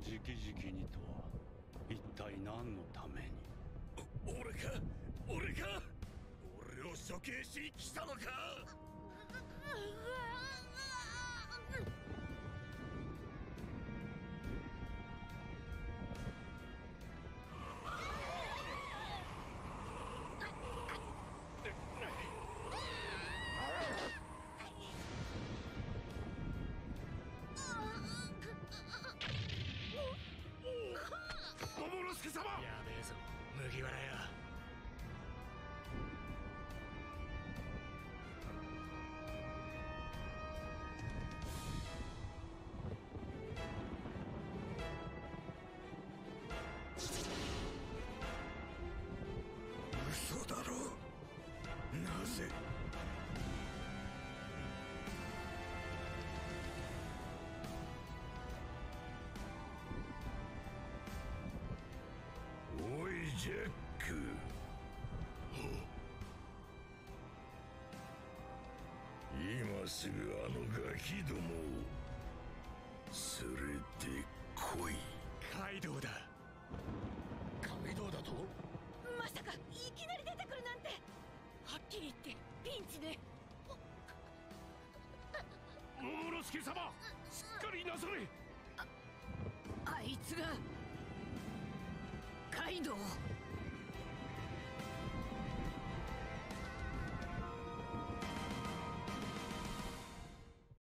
直々にとは一体何のために。 俺か俺を処刑しに来たのか。桃之助様、 やべえぞ麦わら屋。 嘘だろ。なぜ。おいジャック、今すぐあのガキどもを連れてこい。 カイドウだ。 カイドウだと。 まさかいきなり出てくるなんて。はっきり言ってピンチね。 桃之助様、しっかりなされ。 あいつがカイドウを。